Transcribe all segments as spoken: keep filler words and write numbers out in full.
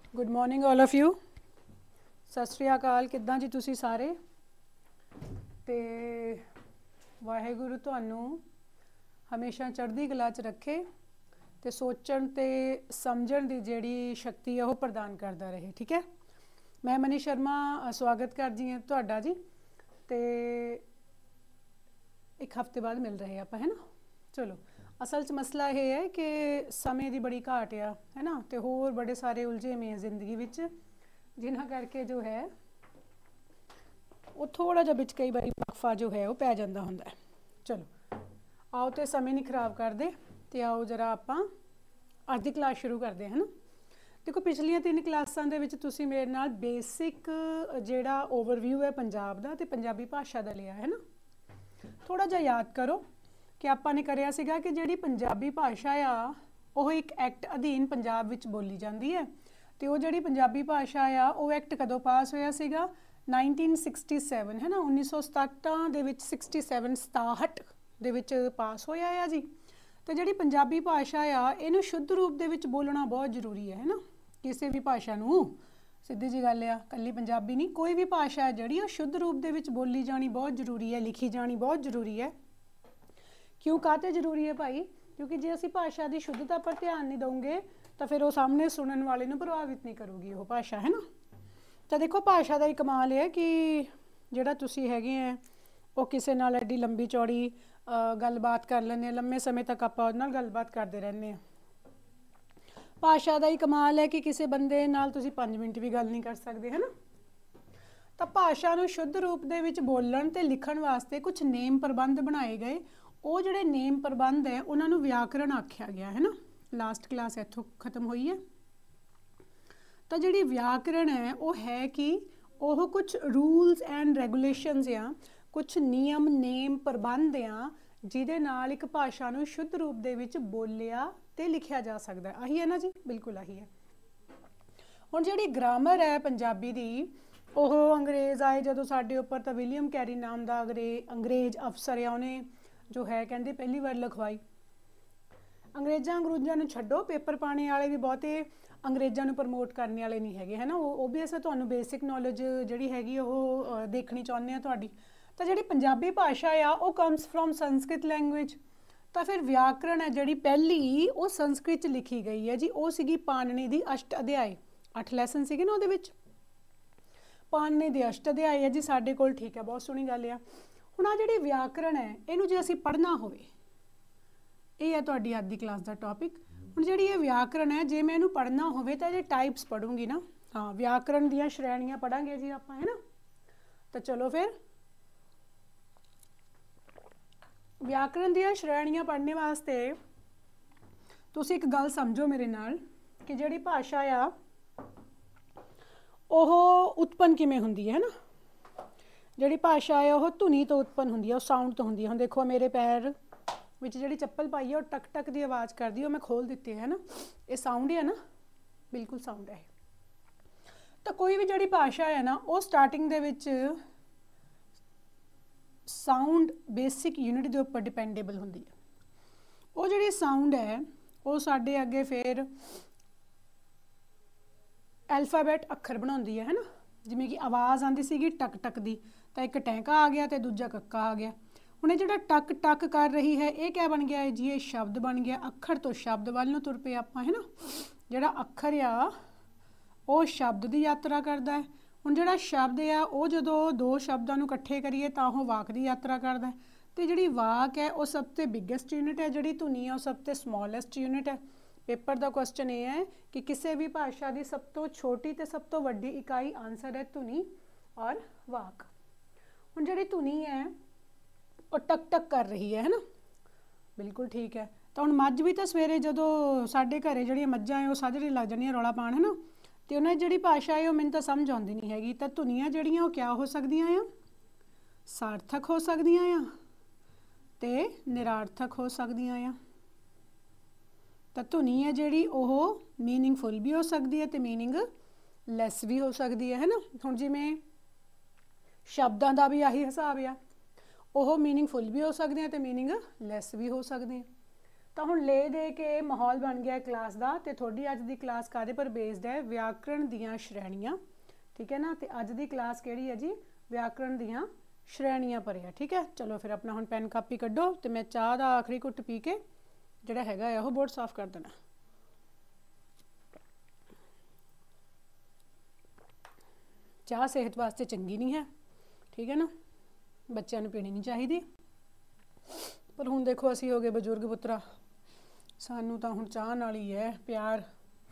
Good morning all of you. Sat Shri अकाल। किद्दां जी तुसी सारे। ते वाहेगुरु तुहानू हमेशा चढ़दी कला च रखे ते सोचण ते समझण दी जिहड़ी शक्ति है वो प्रदान करता रहे। ठीक है। मैं मनी शर्मा स्वागत करदी हां तुहाडा जी। ते एक हफ्ते बाद मिल रहे आपां, है ना। चलो, असल च मसला ये है कि समय की बड़ी घाट आ, है ना। तो होर बड़े सारे उलझे में जिंदगी विच जिन्हां करके जो है वो थोड़ा जिहा बिच कई बारी वक्फा जो है वो पै जांदा हुंदा है। चलो आओ तो समय नहीं खराब करते तो आओ जरा आपां अज दी क्लास शुरू करते हैं, है ना। देखो पिछलियां तीन क्लासां दे विच तुसीं मेरे नाल बेसिक जिहड़ा ओवरव्यू है पंजाब दा ते पंजाबी भाशा दा लिया, है ना। थोड़ा जिहा याद करो कि आपां ने करिया सीगा कि जिहड़ी पंजाबी भाशा आ वो एक एक्ट अधीन पंजाब विच बोली जाती है। तो वो जिहड़ी पंजाबी भाशा आ वो एक्ट कदों पास होया सीगा नाइनटीन सिक्सटी सैवन, है ना। उन्नीस सौ सताहठ दे विच सिक्सटी सैवन सताहठ दे विच पास होया है जी। तो जिहड़ी पंजाबी भाशा आ इहनूं शुद्ध रूप दे विच बोलना बहुत जरूरी है, है ना। किसी भी भाषा नूं सीधी जी गल आ, कल्ली पंजाबी नहीं, कोई भी भाषा है जिहड़ी शुद्ध रूप दे विच बोली जानी बहुत जरूरी है, लिखी जानी बहुत जरूरी है। क्यों काहते जरूरी है भाई? क्योंकि जे असी भाषा की शुद्धता पर ध्यान नहीं दोगे तो फिर वो सामने सुनने वाले नूं प्रभावित नहीं करूगी वो भाषा, है ना। तो देखो भाषा का ही कमाल है कि जिहड़ा तुसी हैगे है वो किसी नाल एडी लंबी चौड़ी गलबात कर लैंदे, लंबे समय तक आपां उहदे नाल गलबात करते रहने। भाषा का ही कमाल है कि किसी बंदे नाल तुसी पाँच मिनट भी गल नहीं कर सकते, है ना। तो भाषा नूं शुद्ध रूप दे विच बोलण ते लिखण वास्ते कुछ नेम प्रबंध बनाए गए। वो जिहड़े नेम प्रबंध है उन्होंने व्याकरण आख्या गया, है ना। लास्ट क्लास इत्थों खत्म हुई है। तो जिहड़ी व्याकरण है वो है कि वह कुछ रूल्स एंड रेगूलेशनस आ, कुछ नियम नेम प्रबंध आ जिहदे नाल एक भाषा नूं शुद्ध रूप दे विच बोलिया ते लिखिया जा सकदा है। आही है ना जी, बिल्कुल आही है। हुण जिहड़ी ग्रामर है पंजाबी दी ओह अंग्रेज़ आए जदों साडे उपर तां विलियम कैरी नाम दा अंग्रेज़ अफसर आ उहने जो है कहते पहली बार लिखवाई। अंग्रेज़ां अंग्रूजां नूं छड्डो, पेपर पाने वाले भी बहुते अंग्रेज़ां नूं प्रमोट करने वाले नहीं हैगे, है ना। वो भी असां तुहानूं बेसिक नॉलेज जिहड़ी हैगी ओह देखनी चाहुंदे आ तुहाडी। तो जिहड़ी पंजाबी भाषा आ वो कम्स फ्रॉम संस्कृत लैंगुएज। तो फिर व्याकरण है जिहड़ी पहली वो संस्कृत च लिखी गई है जी। वो सीगी पाणिनी दी अष्ट अध्याय, अठ लैसन सीगे ना उहदे विच। पाणिनी दी अष्ट अध्याय है जी साडे कोल, ठीक है, बहुत सोहनी गल आ। हुण आ जिहड़ी व्याकरण है इहनूं जे असीं पढ़ना होवे, ये है तुहाडी अज दी क्लास दा टॉपिक। हुण जिहड़ी ये व्याकरण है जे मैं इहनूं पढ़ना होवे तां इहदे टाइप्स पढ़ूंगी ना। हाँ, व्याकरण दीयां श्रेणियां पढ़ांगे जी आपां, है ना। तो चलो फिर व्याकरण दीयां श्रेणियां पढ़ने वास्ते तुसीं एक गल समझो मेरे नाल कि जिहड़ी भाषा आ ओह उत्पन्न किवें हुंदी है, है ना। जिहड़ी भाषा है वह धुनी तो उत्पन्न होंगी है, वो साउंड तो होंगी है। हुण देखो मेरे पैर विच जिहड़ी चप्पल पाई है वो टक टक की आवाज़ करदी है, वो मैं खोल दी है ना। ये साउंड है ना, बिल्कुल साउंड है। तो कोई भी जिहड़ी भाषा है ना वो स्टार्टिंग दे विच साउंड बेसिक यूनिट के उपर डिपेंडेबल होंदी है। वो जिहड़ी साउंड है वो साडे अगे फिर एल्फाबैट अखर बनाउंदी है, है ना। जिवें कि आवाज़ आती सी टक टक की, तो एक टैंका आ गया तो दूजा कक्का आ गया। हुण जो टक टक कर रही है ये क्या बन गया है जी? ये शब्द बन गया। अखर तो शब्द वाल नूं तुर पे आपां, है ना। जिहड़ा अखर आ वो शब्द की यात्रा करता है। हुण जिहड़ा शब्द आ वो जदों दो शब्दां नूं इकट्ठे करिए तां वो वाक की यात्रा करता है। तो जिहड़ी वाक है वो सब तो बिगेस्ट यूनिट है, जिहड़ी धुनी है वो सब तो समॉलेस्ट यूनिट है। पेपर का क्वेश्चन ये है कि किसी भी भाषा की सब तो छोटी तो सब तो वड्डी इकाई आंसर है धुनी और वाक। हुण जिहड़ी धुनी है वो टक टक कर रही है, है ना, बिल्कुल ठीक है। तो हुण मझ भी तो सवेरे जदों साडे घरे जिहड़ियां मझां है वो साजरे लग जांदियां रौला पाउण, है ना। तो उन्हें जिहड़ी भाषा है वो मैनूं तो समझ आउंदी नहीं हैगी। तो धुनियां जिहड़ियां वो क्या हो सकदियां आ? सार्थक हो सकदियां आ ते निरार्थक हो सकदियां आ। तो धुनी है जिहड़ी ओह मीनिंगफुल भी हो सकती है तो मीनिंग लैस भी हो सकती है, है ना। हुण जिवें शब्दां दा भी आही हिसाब आ, ओह मीनिंगफुल भी हो सकते हैं तो मीनिंग लैस भी हो सकते हैं। तो हुण ले दे के माहौल बन गया क्लास का, तो थोड़ी अज की क्लास कादे पर बेस्ड है, व्याकरण दियां श्रेणियां, ठीक है ना। तो अज की क्लास किहड़ी है जी, व्याकरण दियां श्रेणियां पर है, ठीक है। चलो फिर अपना हुण पेन कापी कड्डो, तो मैं चाह का आखिरी घुट पी के जिहड़ा हैगा वो बोर्ड साफ कर देना। चाह सेहत वास्ते चंगी नहीं है, ठीक है ना, बच्चों नूं पीनी नहीं चाहिए। पर हुण देखो असीं हो गए बजुर्ग पुत्रा, सानू तां हुण चाह नाल ही है प्यार।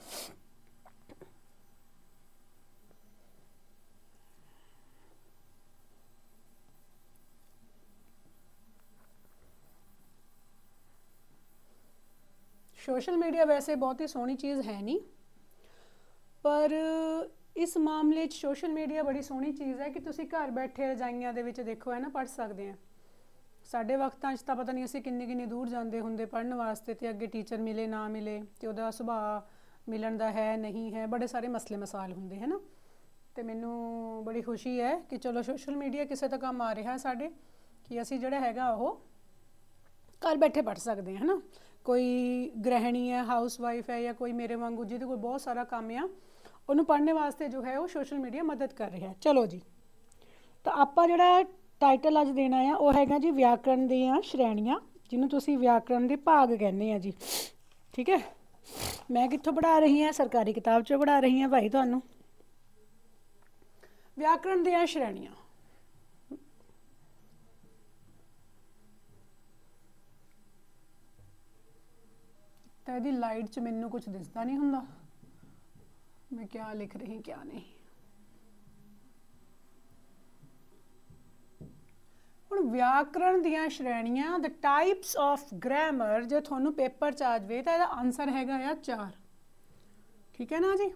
सोशल मीडिया वैसे बहुत ही सोहनी चीज़ है नहीं, पर इस मामले सोशल मीडिया बड़ी सोहनी चीज़ है कि तुसी घर बैठे रजाइयां दे विच देखो है ना पढ़ सकते हैं। साडे वक्तां च तां पता नहीं असीं किन्नी किन्नी दूर जांदे हुंदे पढ़न वास्ते, ते अगे टीचर मिले ना मिले, ते उहदा सुभाਅ मिलन दा है नहीं है, बड़े सारे मसले मसाल हुंदे है ना। तो मैनू बड़ी खुशी है कि चलो सोशल मीडिया किसी तो काम आ रहा है साडे, कि असीं जिहड़ा हैगा ओह घर बैठे पढ़ सकते हैं, है ना। कोई गृहिणी है, हाउस वाइफ है, या कोई मेरे वांगू जिहदे कोल बहुत सारा काम आ, उन्होंने पढ़ने वास्ते जो है वो सोशल मीडिया मदद कर रहा है। चलो जी, तो आपां जिहड़ा टाइटल अज देना है वह हैगा जी व्याकरण दियां श्रेणियां, जिन्होंने तुसी व्याकरण के भाग कहने हैं जी, ठीक है। मैं कित्थों पढ़ा रही हाँ, सरकारी किताब चों पढ़ा रही हाँ भाई तुहानूं। व्याकरण दियां श्रेणियां, तो यदि लाइट च मैनू कुछ दिसता नहीं हुंदा मैं क्या लिख रही क्या नहीं। हुण व्याकरण दियां श्रेणियां, द टाइप्स ऑफ ग्रामर, जो थोनू पेपर च आ जाए तो इसका आंसर हैगा या चार, ठीक है ना जी।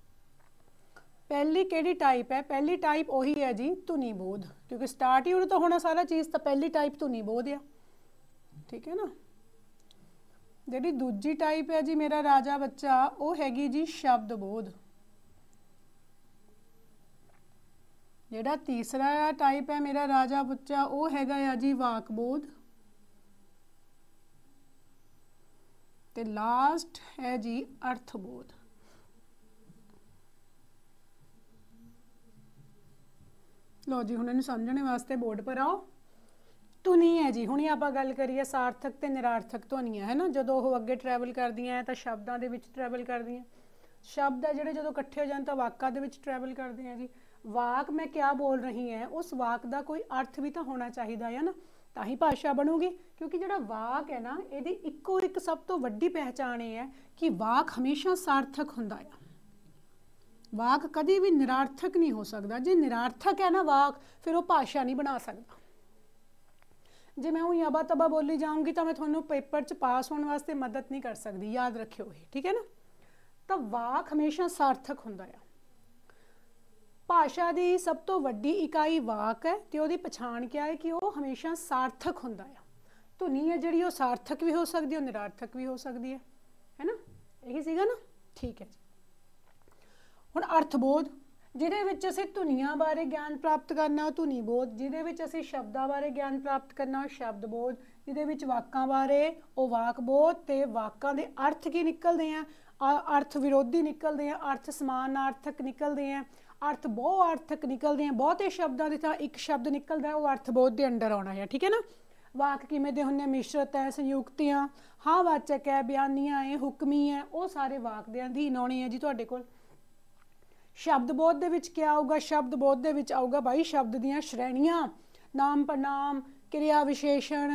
पहली केड़ी टाइप है, पहली टाइप वही है जी धुनी बोध, क्योंकि स्टार्ट ही तो होना सारा चीज़, तो पहली टाइप धुनी बोध है, ठीक है ना। जी दूजी टाइप है जी मेरा राजा बच्चा, वो हैगी जी शब्द बोध। जिहड़ा तीसरा टाइप है मेरा राजा बच्चा, वो हैगा या जी वाक बोध। ते लास्ट है जी अर्थ बोध। लो जी हुण इहनूं समझने वास्ते बोर्ड पर आओ। धुनी है जी, हुणी आपां गल करिए सार्थक ते निरार्थक ध्वनियां, है ना। जदों वो अगे ट्रैवल करदियां हैं तो शब्दां दे विच ट्रैवल करदियां, शब्द है जिहड़े जदों इकट्ठे हो जाण तां वाकां दे विच ट्रैवल करदे हैं जी। वाक मैं क्या बोल रही है, उस वाक का कोई अर्थ भी तो होना चाहिए है ना, तां ही भाषा बनूगी। क्योंकि जिहड़ा वाक है ना, इहदी इक्को एक सब तो वड्डी पहचान ये है कि वाक हमेशा सार्थक हुंदा है, वाक कभी भी निरार्थक नहीं हो सकता। जे निरार्थक है ना वाक, फिर वो भाषा नहीं बना सकता। जे मैं हूँ अबा तबा बोली जाऊँगी तो मैं थोनों पेपर च पास होने वास्ते मदद नहीं कर सकती, याद रखियो ये, ठीक है ना। तो वाक हमेशा सार्थक हुंदा है। भाषा की सब तो वड्डी इकाई वाक है, तो उसकी पछाण क्या है कि वो हमेशा सार्थक हुंदा है। धुनी है जिहड़ी वो सार्थक भी हो सकती है, निरार्थक भी हो सकती है, है ना। यही सीगा ना, ठीक है जी। हुण अर्थबोध, जिहदे विच असीं धुनियां बारे ज्ञान प्राप्त करना धुनी बोध, जिहदे विच असीं शब्दां बारे ज्ञान प्राप्त करना शब्द बोध, जिहदे विच वाकां बारे वो वाक बोध, ते वाकां दे अर्थ की निकलदे हैं, अर्थ विरोधी निकलदे हैं, अर्थ समानार्थक निकलदे हैं, अर्थ बहु अर्थक निकलते हैं। बहुते शब्दों की तो एक शब्द निकलता है, वो अर्थबोध के अंडर आना है, ठीक है ना। वाक किमें दे हुंदे, मिश्रत है, संयुक्तियां, हाँ वाचक है, बयानियां है, हुक्मी है, वो सारे वाक दे अधीन आने हैं जी तुहाडे कोल। शब्द बोध दे विच क्या आऊगा, शब्द बोध दे विच आऊगा भाई शब्द दियां श्रेणियां, नाम प्रनाम, क्रिया विशेषण,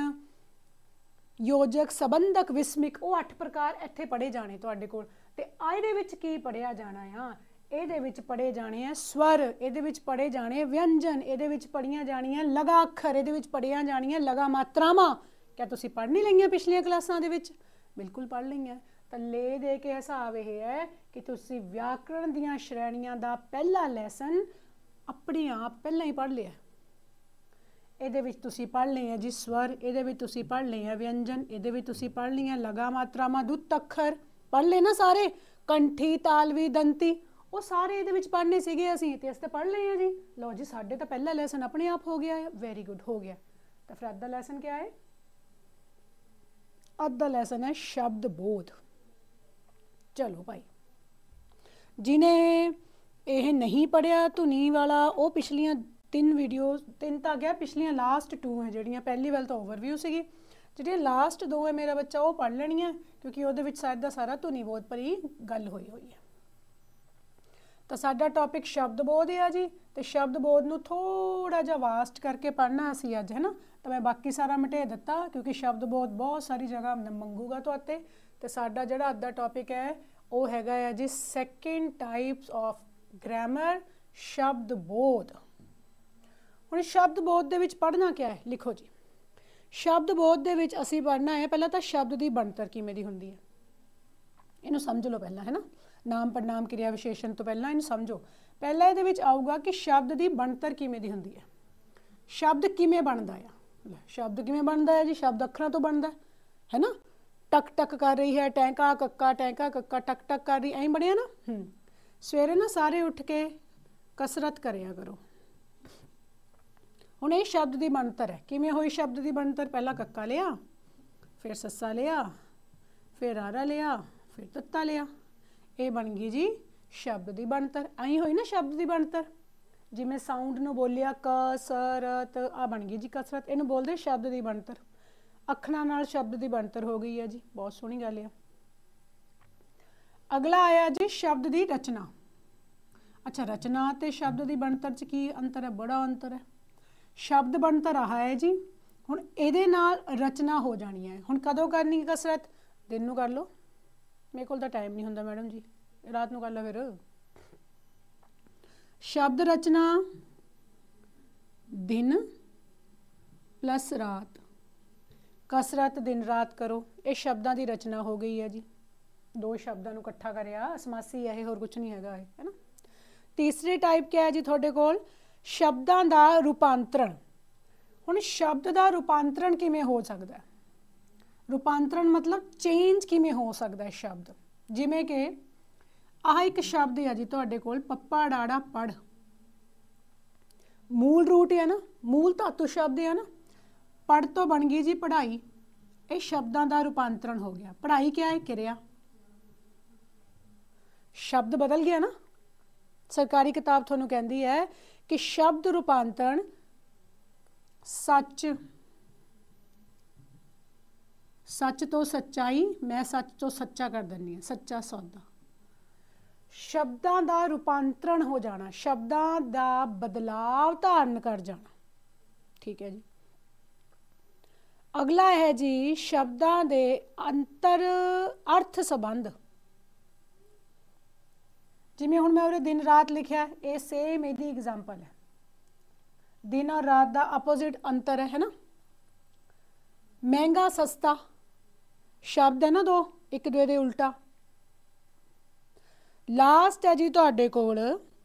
योजक, संबंधक, विस्मिक, वो अठ प्रकार इत्थे पढ़े जाने तुहाडे कोल। ते इहदे विच की पढ़िया जाना आ, ਇਹਦੇ ਵਿੱਚ पढ़े जाने हैं स्वर, ਇਹਦੇ ਵਿੱਚ पढ़े जाने व्यंजन, ਇਹਦੇ ਵਿੱਚ पढ़िया जानियां लगा अखर, ਇਹਦੇ ਵਿੱਚ पढ़िया जानियां लगा मात्रावां। क्या तुसीं पढ़ नहीं लईआं पिछलियां क्लासां दे विच? बिल्कुल पढ़ लईआं। तो ले दे के हिसाब यह है कि तुसीं व्याकरण दीआं श्रेणियां दा पहला लैसन अपने आप पहलां ही पढ़ लिया। ਇਹਦੇ ਵਿੱਚ ਤੁਸੀਂ पढ़ लिए जी स्वर, ਇਹਦੇ ਵਿੱਚ ਤੁਸੀਂ पढ़ लिए व्यंजन, ਇਹਦੇ ਵਿੱਚ ਤੁਸੀਂ पढ़ लिए लगा मात्रावां, दुत्त अखर पढ़ ले ना सारे, कंठी, तालवी, दंती, वो सारे ये पढ़ने सीगे असीं ते असीं पढ़ लिए जी। लो जी साढ़े तो पहला लैसन अपने आप हो गया है, वेरी गुड हो गया। तो फिर अद्धा लैसन क्या है, ਅੱਜ ਦਾ ਲੈसन है शब्द बोध। चलो भाई, जिन्हें यह नहीं पढ़िया धुनी वाला, वो पिछलियां तीन वीडियो तीन तो गया, पिछलियां लास्ट टू है जड़ियाँ, पहली वाल तो ओवरव्यू सी, जी लास्ट दो है मेरा बच्चा वो पढ़ लेनिया, क्योंकि वो शायद का सारा धुनी बोध पर ही गल हुई हुई है। तो साडा टॉपिक शब्द बोध है जी, तो शब्द बोध नूं थोड़ा जा वास्ट करके पढ़ना असी अज, है ना। तो मैं बाकी सारा मटे दिता, क्योंकि शब्द बोध बहुत सारी जगह मंगूगा तो आते। तो साडा जिहड़ा अज दा टॉपिक है वो हैगा है जी सैकेंड टाइप्स ऑफ ग्रामर, शब्द बोध। हुण शब्द बोध दे विच पढ़ना क्या है, लिखो जी। शब्द बोध दे विच असी पढ़ना है पहला तो शब्द की बनतर किवें दी हुंदी है, इनू समझ लो पहला, है ना। नाम पड़नाम क्रिया विशेषण तो पहला इनू समझो। पहला ये विच आऊगा कि शब्द की बनतर किवें दी हुंदी है, शब्द किवें बनदा है। शब्द किवें बनदा है जी, शब्द अखरां तो बनदा है ना। टक टक कर रही है, टैंका कक्का, टैंका कक्का, टक टक कर रही, ऐं बनिया ना। सवेरे ना सारे उठ के कसरत करिया करो। हुण ये शब्द की बनतर है, किवें होई शब्द की बनतर। पहला कक्का लिया, फिर सस्सा लिया, फिर आरा लिया, फिर तत्ता लिया, ये बन गई जी शब्द की बनतर। आई हुई ना शब्द की बनतर, जिमें साउंड नूं बोलिया कसरत, आ बन गई जी कसरत, इनू बोलते शब्द की बनतर। अखरां नाल शब्द की बनतर हो गई है जी, बहुत सोहनी गल है। अगला आया जी शब्द की रचना। अच्छा, रचना ते शब्द की बनतर च की अंतर है, बड़ा अंतर है। शब्द बनतर आह है जी, हुण इहदे नाल रचना हो जानी है। हुण कदों करनी कसरत, दिन नूं कर लो, मेरे को टाइम नहीं होंदा मैडम जी, रात नूं कर लो। फिर शब्द रचना दिन प्लस रात, कसरत दिन रात करो, ये शब्दों की रचना हो गई है जी। दो शब्दों को इकट्ठा करिया, समासी है, होर कुछ नहीं हैगा, है ना। तीसरी टाइप क्या है जी थोड़े कोल, शब्दों का रूपांतरण। हुण शब्द का रूपांतरण किवें हो सकता है, रूपांतरण मतलब चेंज किवें हो सकता है शब्द। जिमें कि आह एक शब्द है जी तुहाडे कोल, पप्पा डाड़ा पढ़, मूल रूट है ना, मूल धातु शब्द है ना। पढ़ तो बन गई जी पढ़ाई, ये शब्दों का रूपांतरण हो गया। पढ़ाई क्या है, किरिया, शब्द बदल गया ना। सरकारी किताब तुहानू कहती है कि शब्द रूपांतरण सच, सच तो सच्चाई, मैं सच तो सच्चा कर देनी है, सच्चा सौदा। शब्दों का रूपांतरण हो जाना, शब्दों का बदलाव धारण कर जाना, ठीक है जी। अगला है जी शब्दों के अंतर अर्थ संबंध। जिमें हुण मैं उरे दिन रात लिखा, ये सेम यदि एग्जाम्पल है। दिन और रात का अपोजिट अंतर है, है ना। महंगा सस्ता शब्द है ना, दो एक दूए दे उल्टा। लास्ट है जी तुहाडे कोल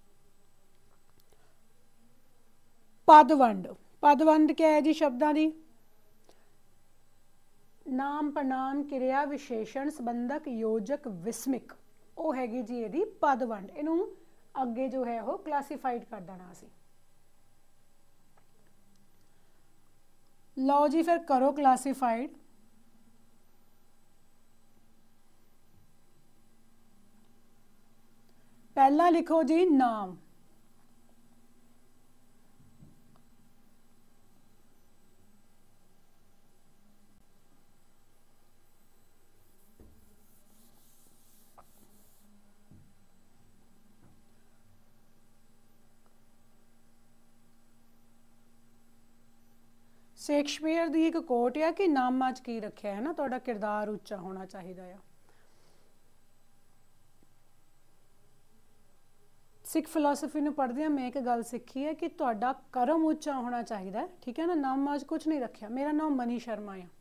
पदवंड। पदवंड क्या है जी शब्दों की, नाम प्रनाम क्रिया विशेषण संबंधक योजक विस्मिक, वो हैगी जी यदि पदवंड। इनू अगे जो है वो क्लासीफाइड कर देना असी। लो जी फिर करो क्लासीफाइड। पहला लिखो जी नाम, शेक्सपीयर की एक कोट है कि नामां च की रखिया है ना, तुहाडा किरदार उच्चा होना चाहिए है। सिख फिलोसफी में पढ़दे मैं एक गल सीखी है कि तुहाडा कर्म उच्चा होना चाहिए, ठीक है ना। नामां च कुछ नहीं रखिया। मेरा नाम मनी शर्मा है,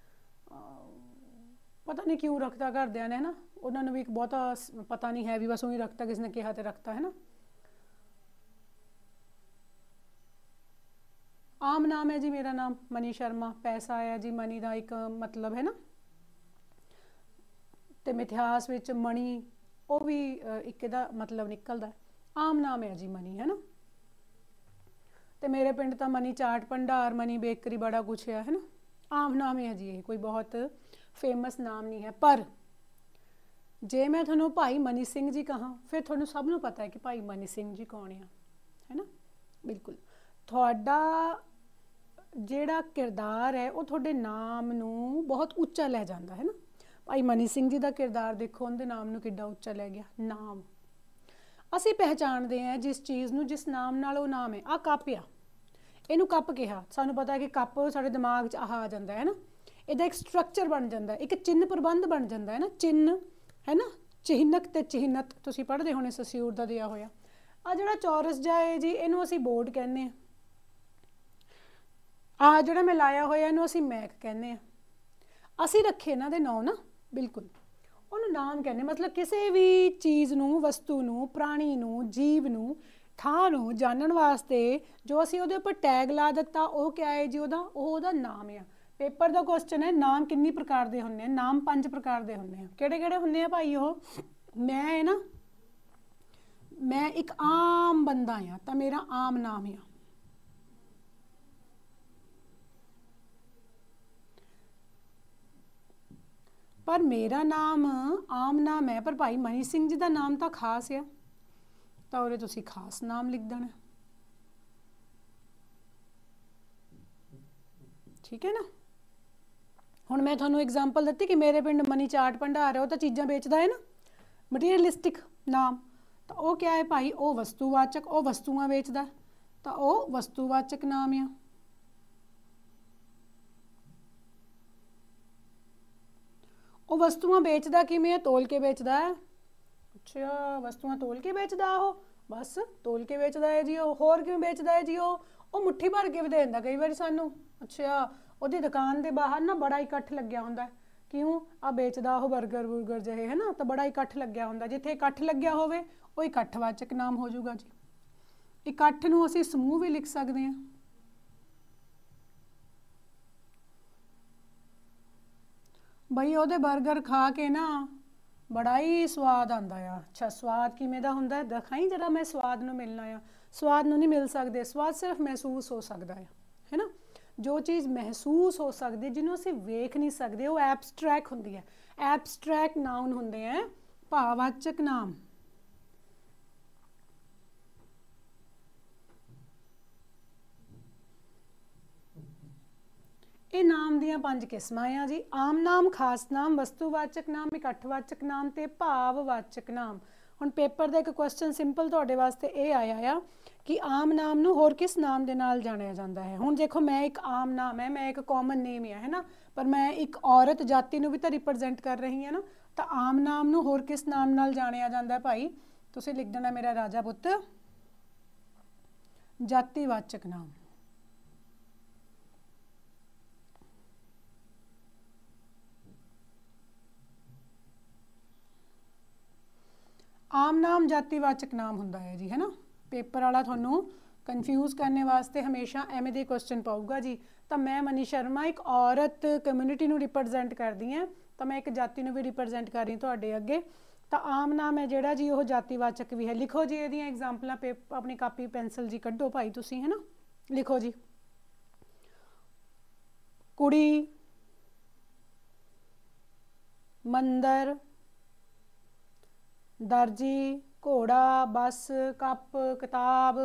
पता नहीं क्यों रखता घरदियां ने, है ना। उन्होंने भी एक बहुता पता नहीं है, भी बस उही रखता, किसने कहा तो रखता, है ना। आम नाम है जी मेरा नाम मनी शर्मा। पैसा आया जी मनी का एक मतलब, है ना। तो मिथिहास विच मणी वो भी एक दा मतलब निकलता। आम नाम है जी मनी, है ना। तो मेरे पिंड तो मनी चाट भंडार, मनी बेकरी, बड़ा कुछ है, है ना। आम नाम है जी, ये कोई बहुत फेमस नाम नहीं है। पर जे मैं थोनों भाई मनी सिंह जी कहाँ, फिर थोनों सब नूं पता है कि भाई मनी सिंह जी कौन है, है ना। बिल्कुल थोड़ा ਜਿਹੜਾ किरदार है वो थोड़े नाम नूं बहुत ਉੱਚਾ ਲੈ ਜਾਂਦਾ है ना। भाई मनी सिंह जी का किरदार देखो, उनके नाम नूं किड्डा ਉੱਚਾ ਲੈ ਗਿਆ। नाम ਅਸੀਂ ਪਹਿਚਾਣਦੇ ਹਾਂ जिस चीज़ नूं जिस नाम नाल ਉਹ नाम है। आ कप आ, ਇਹਨੂੰ ਕੱਪ ਕਿਹਾ, ਸਾਨੂੰ ਪਤਾ है कि ਕੱਪ ਸਾਡੇ ਦਿਮਾਗ 'ਚ ਆਹ ਆ ਜਾਂਦਾ है ना। ਇਹਦਾ ਇੱਕ ਸਟਰਕਚਰ ਬਣ ਜਾਂਦਾ, ਇੱਕ ਚਿੰਨ੍ਹ ਪ੍ਰਬੰਧ ਬਣ ਜਾਂਦਾ है ना। ਚਿੰਨ੍ਹ है ना, ਚਿਹਨਕ ਤੇ ਚਿਹਨਤ ਤੁਸੀਂ ਪੜ੍ਹਦੇ ਹੋਣੇ ਸਸਿਊਰ ਦਾ ਦਿਆ ਹੋਇਆ। ਆ ਜਿਹੜਾ ਚੌਰਸ ਜਿਹਾ ਹੈ ਜੀ, ਇਹਨੂੰ ਅਸੀਂ ਬੋਰਡ ਕਹਿੰਦੇ ਹਾਂ। ਆ ਜਿਹੜਾ ਮੈਂ ਲਾਇਆ ਹੋਇਆ ਇਹਨੂੰ ਅਸੀਂ ਮੈਕ ਕਹਿੰਦੇ ਹਾਂ। ਅਸੀਂ ਰੱਖੇ ਇਹਨਾਂ ਦੇ ਨਾਂ ਨਾ, ਬਿਲਕੁਲ ਉਹਨੂੰ ਨਾਮ ਕਹਿੰਦੇ। ਮਤਲਬ ਕਿਸੇ ਵੀ ਚੀਜ਼ ਨੂੰ, ਵਸਤੂ ਨੂੰ, ਪ੍ਰਾਣੀ ਨੂੰ, ਜੀਵ ਨੂੰ, ਥਾਂ ਨੂੰ ਜਾਣਨ ਵਾਸਤੇ ਜੋ ਅਸੀਂ ਉਹਦੇ ਉੱਪਰ ਟੈਗ ਲਾ ਦਿੱਤਾ, ਉਹ ਕਿਆ ਹੈ ਜੀ, ਉਹਦਾ ਉਹ ਉਹਦਾ ਨਾਮ ਆ। पेपर का क्वेश्चन है नाम किन्नी प्रकार के होंगे, नाम पांच प्रकार के होंगे। किहड़े किहड़े होंगे भाई? वो मैं है ना, मैं एक आम बंदा हाँ तो मेरा आम नाम है। पर मेरा नाम आम नाम है, पर भाई मनी सिंह जी का नाम तो खास है, तो उहदे तुसीं खास नाम लिख देना। ठीक है ना। हुण मैं तुहानूं एग्जाम्पल दित्ती कि मेरे पिंड मनी चाट भंडार है, वो तो चीज़ां बेचदा है ना, मटीरियलिस्टिक नाम। तो वो क्या है भाई? वो वस्तुवाचक, वो वस्तुआं बेचदा, तो वो वस्तुवाचक नाम है। वो वस्तुआं बेचदा किवें है? तोल के बेचदा है। अच्छा, वस्तुआं तोल के बेचदा, वो बस तोल के बेचदा है जी। वो होर किवें बेचदा है जी? वो मुट्ठी भर के दे दिंदा कई बार सानूं। अच्छा, ਉਹਦੀ दुकान के बाहर ना बड़ा इकट्ठ लग्या हुंदा। क्यों? आ बेचदा ਉਹ बर्गर बुर्गर ਜਿਹੇ है ना, तो बड़ा इकट्ठ लग्या हुंदा। जिथे इकट्ठ लग्या होवे ਉਹ इकट्ठवाचक नाम हो जाऊगा जी। इकट्ठ नूं असीं समूह भी लिख सकते हैं। बई ਉਹਦੇ बर्गर खा के ना बड़ा ही स्वाद आंदा आ। अच्छा, स्वाद किवें दा हुंदा? दिखाई जरा, मैं स्वाद नूं मिलना आ। स्वाद नूं नहीं मिल सकते, स्वाद सिर्फ महसूस हो सकता है, है ना। जो चीज़ महसूस हो सकती, जिन्हों असीं वेख नहीं सकते, वो एब्सट्रैक्ट होंदी है। एब्सट्रैक्ट नाउन होंदे हैं भाववाचक नाम। ये नाम दियां पंज किस्मां आ जी। आम नाम, खास नाम, वस्तुवाचक नाम, इकट्ठवाचक नाम ते भाववाचक नाम। हुण पेपर का एक क्वेश्चन सिंपल तुहाडे वास्ते ये आया आ कि आम नाम नूं होर किस नाम दे नाल जाणिया जांदा है। हुण देखो, मैं एक आम नाम है, मैं एक कॉमन नेम है, है ना, पर मैं एक औरत जाति नूं भी तो रिप्रजेंट कर रही है ना। तो आम नाम नूं होर किस नाम नाल जाणिया जांदा है भाई? तुसीं लिख देना मेरा राजा पुत्त जातिवाचक नाम। आम नाम जातिवाचक नाम हुंदा है जी, है ना। पेपर वाला तुहानूं कन्फ्यूज़ करने वास्ते हमेशा एवें दे क्वेश्चन पाऊगा जी। तो मैं मनी शर्मा एक औरत कम्यूनिटी नूं रिप्रजेंट करदी हां, तो मैं एक जाति नूं भी रिप्रजेंट कर रही तुहाडे अगे। तो आम नाम है जिहड़ा जी, वो जातिवाचक भी है। लिखो जी इहदियां एग्जाम्पलां, पेपर अपनी कापी पेंसिल जी कड्डो भाई तुसीं, है ना। लिखो जी, कुड़ी, मंदर, दर्जी, घोड़ा, बस, कप, किताब,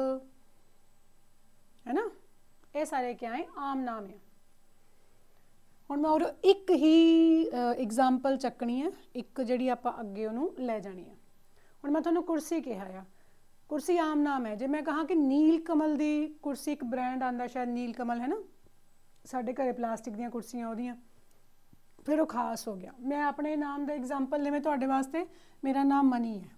है ना। ये सारे क्या है? आम नाम है। हुण मैं और एक ही एग्जाम्पल चकनी है, एक जिहड़ी आपां अगे उहनूं लै जानी है। हुण मैं तुहानूं कुर्सी कहा आ, कुर्सी आम नाम है। जे मैं कहा कि नील कमल दी कुर्सी, एक ब्रांड आंदा शायद नील कमल, है ना, साडे घरे प्लास्टिक दीयां कुर्सियां उहदियां, फिर वो खास हो गया। मैं अपने नाम का एग्जाम्पल लेवें तुहाडे वास्ते, मेरा नाम मनी है,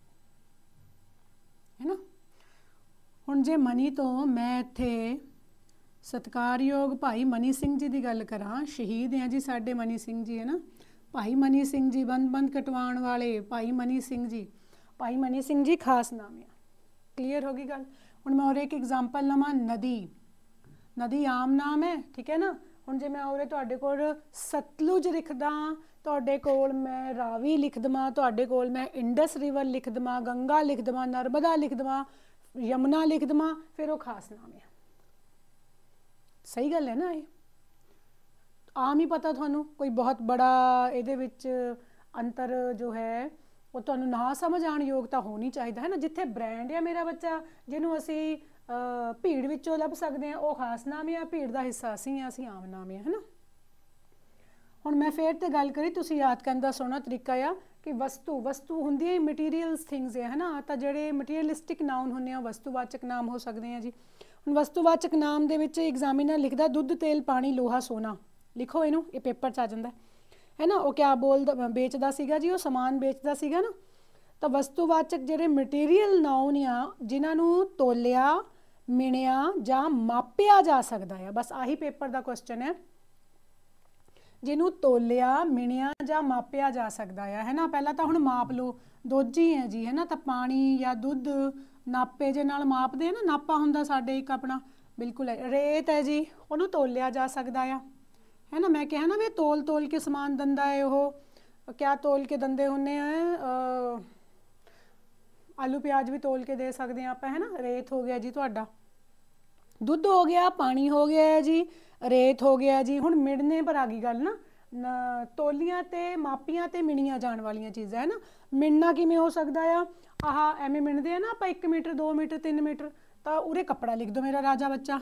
है ना। हुण जे मनी तो मैं इत्थे सत्कारयोग भाई मनी सिंह जी की गल करा, शहीद हैं जी साडे मनी सिंह जी, है ना। भाई मनी सिंह जी बंद बंद कटवाण वाले भाई मनी सिंह जी, भाई मनी सिंह जी खास नाम है। क्लीयर होगी गल। हुण मैं और एक एग्जाम्पल लवां, नदी, नदी आम नाम है, ठीक है ना। हुण जे मैं और तुहाडे कोल सतलुज लिखदा, तुहाडे कोल मैं रावी लिख देवां, तुहाडे कोल मैं इंडस रिवर लिख देवां, गंगा लिख देवां, नर्मदा लिख देवां, यमुना लिख देवां, फिर वो खास नाम है। सही गल है ना। ये आम ही पता थानू, कोई बहुत बड़ा ਇਹਦੇ ਵਿੱਚ अंतर जो है ਉਹ ਤੁਹਾਨੂੰ ਨਾ ਸਮਝ ਆਉਣ ਯੋਗ ਤਾਂ ਹੋਣੀ ਚਾਹੀਦਾ ਹੈ ਨਾ। ਜਿੱਥੇ ਬ੍ਰਾਂਡ ਆ ਮੇਰਾ ਬੱਚਾ, ਜਿਹਨੂੰ ਅਸੀਂ ਭੀੜ ਵਿੱਚੋਂ ਲੱਭ ਸਕਦੇ ਹਾਂ, ਉਹ ਖਾਸ ਨਾਮ ਆ, ਭੀੜ ਦਾ ਹਿੱਸਾ ਅਸੀਂ ਆ, ਅਸੀਂ ਆਮ ਨਾਮ ਆ, ਹੈ ਨਾ। ਹੁਣ ਮੈਂ ਫੇਰ ਤੇ ਗੱਲ ਕਰੀ, ਤੁਸੀਂ ਯਾਦ ਕਰਨ ਦਾ ਸੋਹਣਾ ਤਰੀਕਾ ਆ ਕਿ ਵਸਤੂ ਵਸਤੂ ਹੁੰਦੀ ਹੈ ਮਟੀਰੀਅਲਸ ਥਿੰਗਸ ਹੈ ਨਾ। ਤਾਂ ਜਿਹੜੇ ਮਟੀਰੀਅਲਿਸਟਿਕ ਨਾਉਨ ਹੁੰਦੇ ਆ ਵਸਤੂਵਾਚਕ ਨਾਮ ਹੋ ਸਕਦੇ ਆ ਜੀ। ਹੁਣ ਵਸਤੂਵਾਚਕ ਨਾਮ ਦੇ ਵਿੱਚ ਐਗਜ਼ਾਮੀਨਰ ਲਿਖਦਾ ਦੁੱਧ, ਤੇਲ, ਪਾਣੀ, ਲੋਹਾ, ਸੋਨਾ। ਲਿਖੋ ਇਹਨੂੰ, ਇਹ ਪੇਪਰ 'ਚ ਆ ਜਾਂਦਾ है ना। वो क्या बोलदा बेचदा सीगा जी, वो समान बेचदा सीगा ना। तो वस्तुवाचक ਜਿਹੜੇ ਮਟੀਰੀਅਲ ਨਾਉਨ ਆ ਜਿਨ੍ਹਾਂ ਨੂੰ ਤੋਲਿਆ, ਮਿਣਿਆ ਜਾਂ ਮਾਪਿਆ ਜਾ ਸਕਦਾ ਆ, ਬਸ ਆਹੀ ਪੇਪਰ ਦਾ ਕੁਐਸਚਨ ਹੈ। ਜਿਹਨੂੰ ਤੋਲਿਆ, ਮਿਣਿਆ ਜਾਂ ਮਾਪਿਆ ਜਾ ਸਕਦਾ ਆ, ਹੈ ਨਾ। ਪਹਿਲਾਂ ਤਾਂ ਹੁਣ ਮਾਪ ਲਓ, ਦੁੱਧ ਹੀ ਹੈ ਜੀ, ਹੈ ਨਾ। ਤਾਂ ਪਾਣੀ ਜਾਂ ਦੁੱਧ ਨਾਪੇ ਜੇ ਨਾਲ ਮਾਪਦੇ ਆ ਨਾ, ਨਾਪਾ ਹੁੰਦਾ ਸਾਡੇ ਇੱਕ ਆਪਣਾ, ਬਿਲਕੁਲ ਹੈ। ਰੇਤ ਹੈ ਜੀ, ਉਹਨੂੰ ਤੋਲਿਆ ਜਾ ਸਕਦਾ ਆ, है ना। मैं कहा ना वे तोल तोल के समान दंदा है, वो क्या तोल के दंदे होने हैं, आलू प्याज भी तोल के दे सकते हैं आप, है ना। रेत हो गया जी तुहाडा, दुध हो गया, पानी हो गया है जी, रेत हो गया जी। हुण मिणने पर आ गई गल ना, ਤੋਲੀਆਂ ਤੇ ਮਾਪੀਆਂ ਤੇ ਮਿਣੀਆਂ ਜਾਣ ਵਾਲੀਆਂ ਚੀਜ਼ਾਂ, ਹੈ ਨਾ। ਮਿਣਨਾ ਕਿਵੇਂ ਹੋ ਸਕਦਾ ਆ, ਆਹ ਐਵੇਂ ਮਿਣਦੇ ਆ ਨਾ ਆਪਾਂ, ਇੱਕ ਮੀਟਰ, ਦੋ ਮੀਟਰ, ਤਿੰਨ ਮੀਟਰ। ਤਾਂ ਉਰੇ ਕੱਪੜਾ ਲਿਖ ਦਿਓ ਮੇਰਾ ਰਾਜਾ ਬੱਚਾ,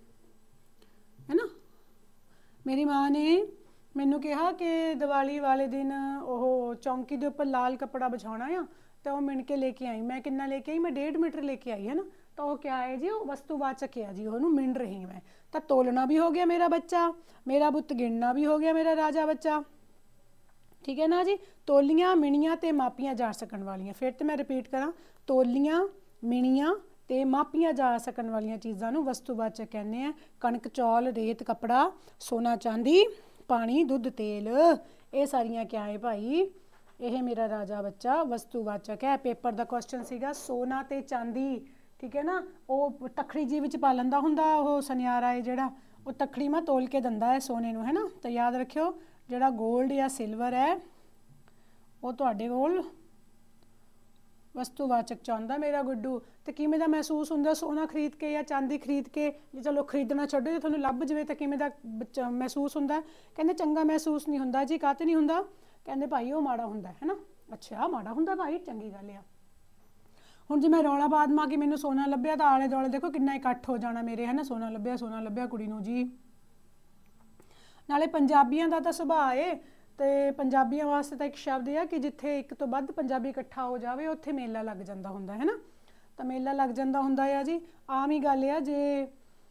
ਹੈ ਨਾ। मेरी माँ ने मैनू कहा कि दिवाली वाले दिन वो चौंकी के उपर लाल कपड़ा बिछाना आ, तो वह मिण के लेके आई। मैं कितना लेके आई, मैं डेढ़ मीटर लेके आई, है ना। तो वह क्या है जी, वो वस्तुवाचक है जी, ਉਹਨੂੰ मिण रही मैं। तो तोलना भी हो गया मेरा बच्चा, मेरा बुत गिनना भी हो गया मेरा राजा बच्चा, ठीक है ना जी। ਤੋਲੀਆਂ, ਮਿਣੀਆਂ ਤੇ ਮਾਪੀਆਂ ਜਾ ਸਕਣ ਵਾਲੀਆਂ। ਫਿਰ ਤੇ ਮੈਂ ਰਿਪੀਟ ਕਰਾਂ, ਤੋਲੀਆਂ, ਮਿਣੀਆਂ ਤੇ ਮਾਪੀਆਂ ਜਾ ਸਕਣ ਵਾਲੀਆਂ ਚੀਜ਼ਾਂ ਨੂੰ ਵਸਤੂਵਾਚਕ ਕਹਿੰਦੇ ਆ। ਕਣਕ, ਚੌਲ, ਰੇਤ, ਕੱਪੜਾ, ਸੋਨਾ, ਚਾਂਦੀ, ਪਾਣੀ, ਦੁੱਧ, ਤੇਲ, ਇਹ ਸਾਰੀਆਂ ਕਿਆ ਹੈ ਭਾਈ, ਇਹ ਮੇਰਾ ਰਾਜਾ ਬੱਚਾ ਵਸਤੂਵਾਚਕ ਹੈ। ਪੇਪਰ ਦਾ ਕੁਐਸਚਨ ਸੀਗਾ ਸੋਨਾ ਤੇ ਚਾਂਦੀ, ਠੀਕ ਹੈ ਨਾ। ਉਹ ਤਖੜੀ ਜੀ ਵਿੱਚ ਪਾ ਲੈਂਦਾ ਹੁੰਦਾ ਉਹ ਸੁਨਿਆਰਾ ਹੈ ਜਿਹੜਾ, ਉਹ ਤਖੜੀ ਮੈਂ ਤੋਲ ਕੇ ਦਿੰਦਾ ਹੈ ਸੋਨੇ ਨੂੰ, ਹੈ ਨਾ। ਤਾਂ ਯਾਦ ਰੱਖਿਓ, ਜਿਹੜਾ ਗੋਲਡ ਜਾਂ ਸਿਲਵਰ ਹੈ ਉਹ ਤੁਹਾਡੇ ਕੋਲ ਵਸਤੂਵਾਚਕ ਚਾਹੁੰਦਾ ਮੇਰਾ ਗੁੱਡੂ। ਤੇ ਕਿਵੇਂ ਦਾ ਮਹਿਸੂਸ ਹੁੰਦਾ ਸੋਨਾ ਖਰੀਦ ਕੇ ਜਾਂ ਚਾਂਦੀ ਖਰੀਦ ਕੇ, ਜੇ ਚਲੋ ਖਰੀਦਣਾ ਛੱਡੋ, ਜੇ ਤੁਹਾਨੂੰ ਲੱਭ ਜਵੇ ਤਾਂ ਕਿਵੇਂ ਦਾ ਮਹਿਸੂਸ ਹੁੰਦਾ। ਕਹਿੰਦੇ ਚੰਗਾ ਮਹਿਸੂਸ ਨਹੀਂ ਹੁੰਦਾ ਜੀ। ਕਾਹਤੇ ਨਹੀਂ ਹੁੰਦਾ, ਕਹਿੰਦੇ ਭਾਈ ਉਹ ਮਾੜਾ ਹੁੰਦਾ, ਹੈ ਨਾ। ਅੱਛਾ ਮਾੜਾ ਹੁੰਦਾ ਭਾਈ, ਚੰਗੀ ਗੱਲ ਆ। ਹੁਣ ਜੇ ਮੈਂ ਰੌਲਾ ਪਾ ਦੇਵਾਂ ਕਿ ਮੈਨੂੰ ਸੋਨਾ ਲੱਭਿਆ, ਤਾਂ ਆਲੇ ਦੁਆਲੇ ਦੇਖੋ ਕਿੰਨਾ ਇਕੱਠ ਹੋ ਜਾਣਾ ਮੇਰੇ, ਹੈ ਨਾ। ਸੋਨਾ ਲੱਭਿਆ, ਸੋਨਾ ਲੱਭਿਆ ਕੁੜੀ ਨੂੰ ਜੀ। ਨਾਲੇ ਪੰਜਾਬੀਆਂ ਦਾ ਤਾਂ ਸੁਭਾਅ ਹੈ, ਤੇ ਪੰਜਾਬੀਆਂ ਵਾਸਤੇ ਤਾਂ ਇੱਕ ਸ਼ਬਦ ਹੈ ਕਿ ਜਿੱਥੇ ਇੱਕ ਤੋਂ ਵੱਧ ਪੰਜਾਬੀ ਇਕੱਠਾ ਹੋ ਜਾਵੇ ਉੱਥੇ ਮੇਲਾ ਲੱਗ ਜਾਂਦਾ ਹੁੰਦਾ, ਹੈ ਨਾ। ਤਾਂ ਮੇਲਾ ਲੱਗ ਜਾਂਦਾ ਹੁੰਦਾ ਆ ਜੀ। ਆਮ ਹੀ ਗੱਲ ਆ, ਜੇ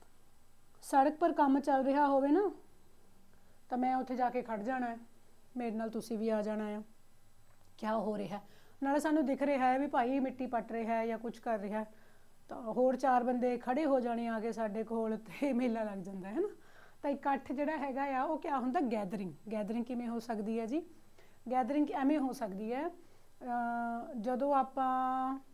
ਸੜਕ ਪਰ ਕੰਮ ਚੱਲ ਰਿਹਾ ਹੋਵੇ ਨਾ, ਤਾਂ ਮੈਂ ਉੱਥੇ ਜਾ ਕੇ ਖੜ ਜਾਣਾ ਹੈ, ਮੇਰੇ ਨਾਲ ਤੁਸੀਂ ਵੀ ਆ ਜਾਣਾ ਆ, ਕਿਆ ਹੋ ਰਿਹਾ। ਨਾਲੇ ਸਾਨੂੰ ਦਿਖ ਰਿਹਾ ਹੈ ਵੀ ਭਾਈ ਮਿੱਟੀ ਪੱਟ ਰਿਹਾ ਹੈ ਜਾਂ ਕੁਝ ਕਰ ਰਿਹਾ, ਤਾਂ ਹੋਰ ਚਾਰ ਬੰਦੇ ਖੜੇ ਹੋ ਜਾਣੇ ਆ ਕੇ ਸਾਡੇ ਕੋਲ, ਤੇ ਮੇਲਾ ਲੱਗ ਜਾਂਦਾ, ਹੈ ਨਾ। ਤਾਂ ਇਕੱਠ ਜਿਹੜਾ ਹੈਗਾ ਆ ਉਹ ਕਿਆ ਹੁੰਦਾ, ਗੈਦਰਿੰਗ। ਗੈਦਰਿੰਗ ਕਿਵੇਂ ਹੋ ਸਕਦੀ ਹੈ ਜੀ, ਗੈਦਰਿੰਗ ਐਵੇਂ ਹੋ ਸਕਦੀ ਹੈ ਜਦੋਂ ਆਪਾਂ